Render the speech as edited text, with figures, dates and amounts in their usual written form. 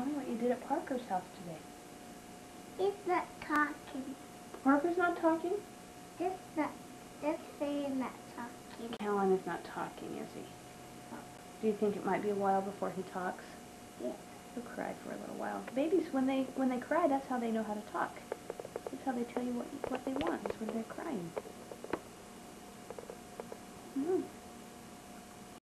me what you did at Parker's house today. It's not talking. Parker's not talking? This baby not talking. Callum is not talking, is he? Do you think it might be a while before he talks? Yeah. He'll cry for a little while. Babies, when they cry, that's how they know how to talk. That's how they tell you what they want, is when they're crying.